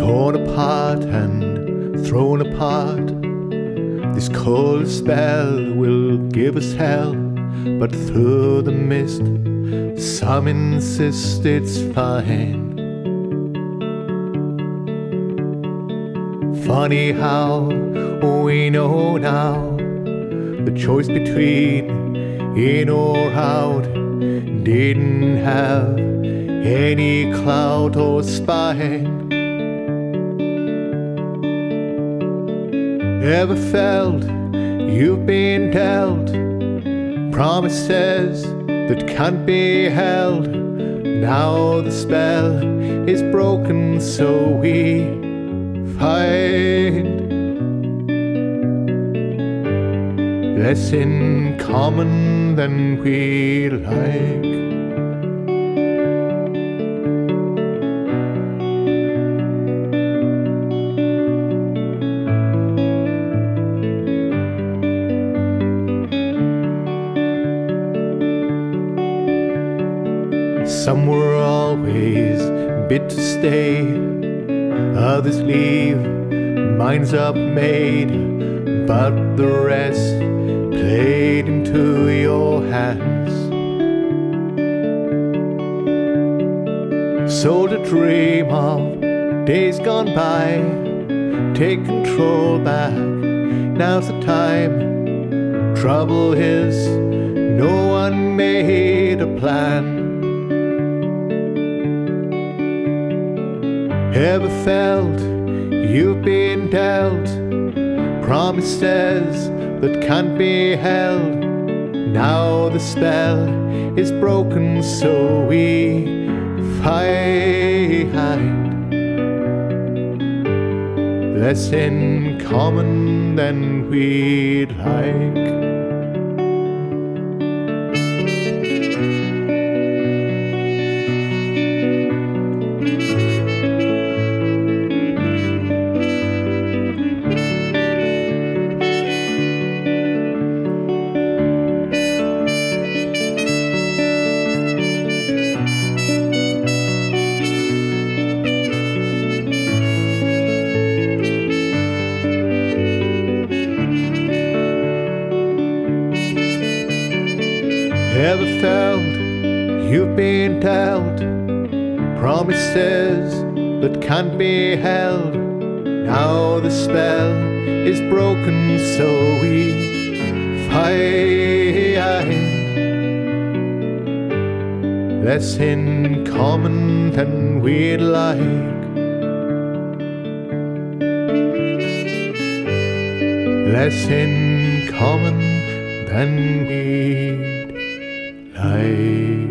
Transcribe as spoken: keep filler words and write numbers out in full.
torn apart and thrown apart. This cold spell will give us hell, but through the mist some insist it's fine. Funny how we know now the choice between in or out didn't have any cloud or spine. Ever felt you've been dealt promises that can't be held? Now the spell is broken, so we find less in common than we like. Some were always bid to stay, others leave, minds up made, but the rest played into your hands. So to dream of days gone by, take control back, now's the time. Trouble is, no one made a plan. Ever felt you've been dealt promises that can't be held? Now the spell is broken, so we find less in common than we'd like. Ever felt you've been dealt promises that can't be held? Now the spell is broken, so we find less in common than we'd like. Less in common than we'd like.